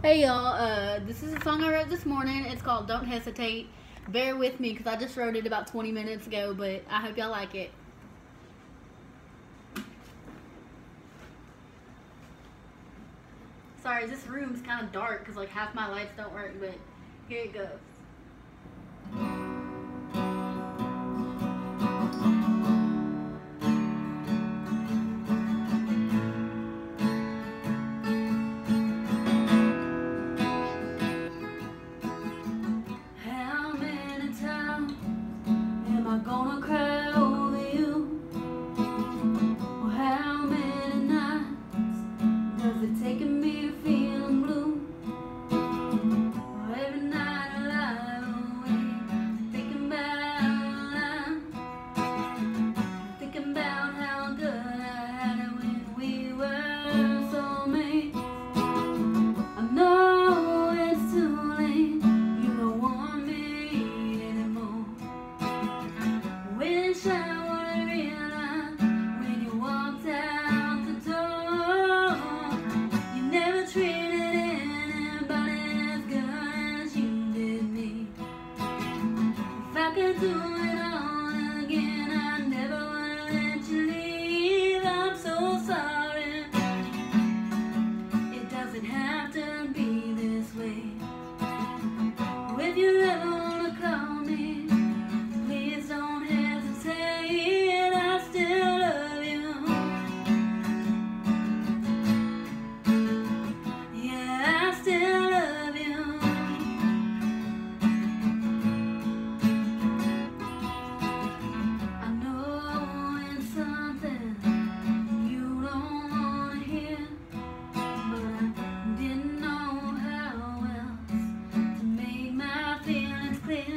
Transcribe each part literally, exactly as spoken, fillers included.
Hey y'all, uh, this is a song I wrote this morning. It's called Don't Hesitate. Bear with me because I just wrote it about twenty minutes ago, but I hope y'all like it. Sorry, this room's kind of dark because like half my lights don't work, but here it goes. Gonna cry over you. Well, how many nights does it take me to feel blue? Well, every night I lie awake thinking about life, thinking about how good I had it when we were soulmates. I know it's too late. You don't want me anymore. Wish I would realize when you walked out the door, you never treated anybody as good as you did me. If I could do it all again, I never would let you leave. I'm so sorry. It doesn't have to be this way. If you ever wanna call me, please don't hesitate. I still love you. Yeah, I still love you. I know it's something you don't wanna hear, but I didn't know how else to make my feelings clear.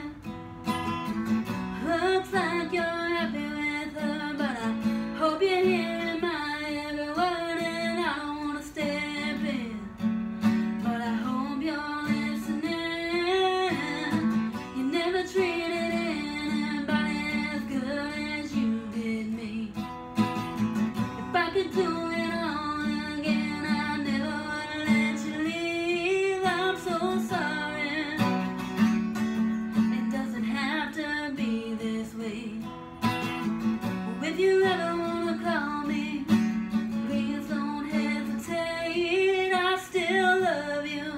Looks like you're happy with her, but I hope you're hearing my every word, and I don't wanna step in, but I hope you're listening. You never treated anybody as good as you did me. If I could do it all again, I never would let you leave. I'm so sorry. It doesn't have to be this way. If you ever wanna call me, please don't hesitate. I still love you.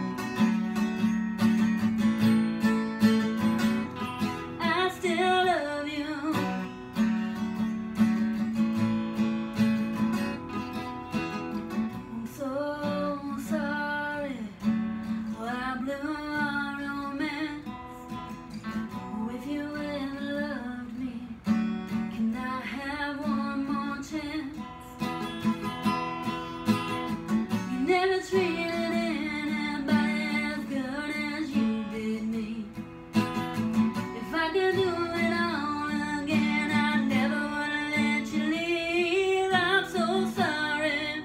I still love you. I'm so sorry. Oh, I blew our romance. Oh, if you ever loved me, can I have one more chance? You never treated anybody as good as you did me. If I could do it all again, I never would let you leave. I'm so sorry.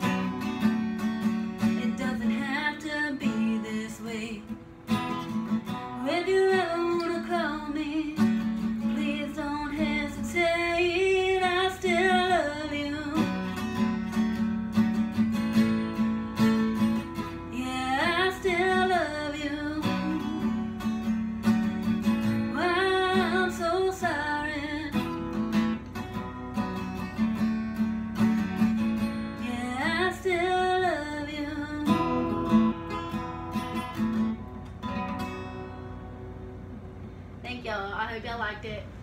It doesn't have to be this way. If you ever wanna call me, please don't hesitate. I still love you. Yeah, I still love you. Well, I'm so sorry. Yeah, I still love you. Thank y'all. I hope y'all liked it.